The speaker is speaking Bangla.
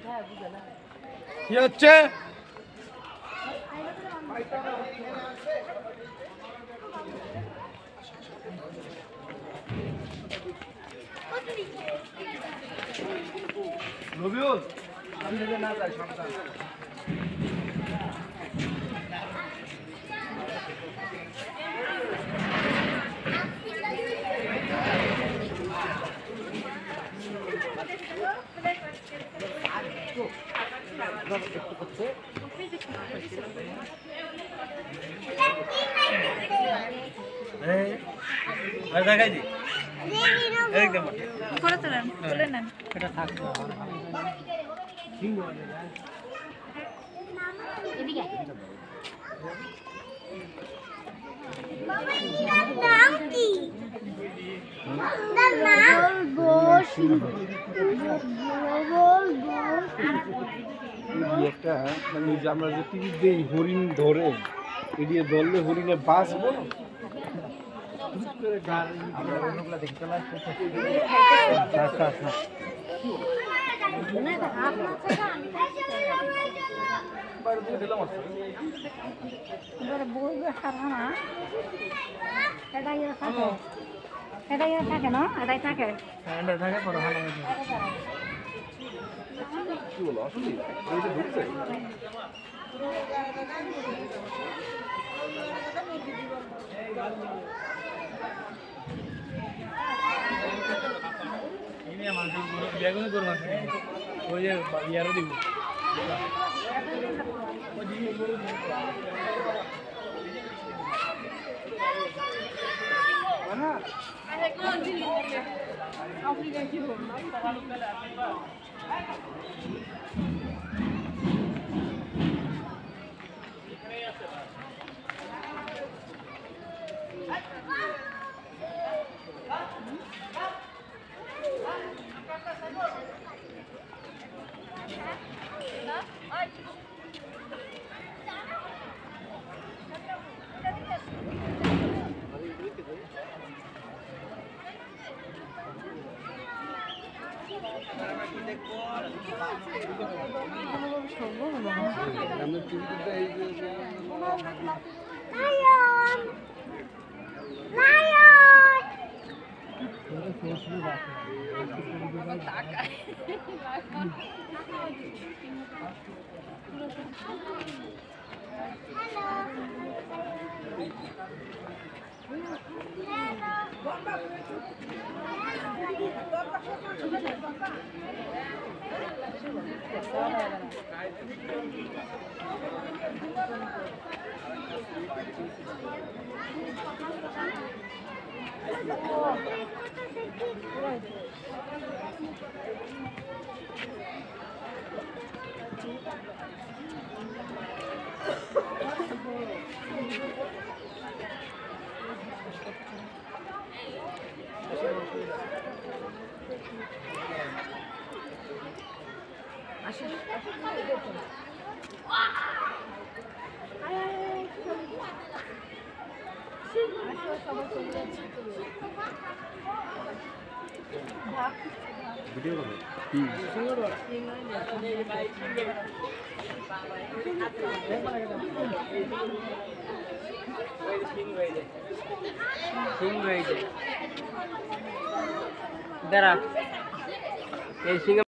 কি হচ্ছে? রবিউল আমি যদি না যাই সাবধান। দেখাই দি একদম করে তোলেন তুলে নেন এটা থাকবে এদিকে বাবা এর নাম কি নাম গোশ একটা মানে যে আমরা যে টিভি দেই হরিণ ধরে এদিকে ধরলে হরিণে বাঁচবো না আমরা অন্যগুলা দেখি চলে আসছে আচ্ছা আচ্ছা এটাই থাকে না এটাই থাকে কি বলো আসলে এইটা ঢুকছে বেগুনি করবো ওই যে ইয়ারও দিব আমরা টিভিতে এই যে লায়ন ভিডিও করে দাঁড়া এই সিঙ্গা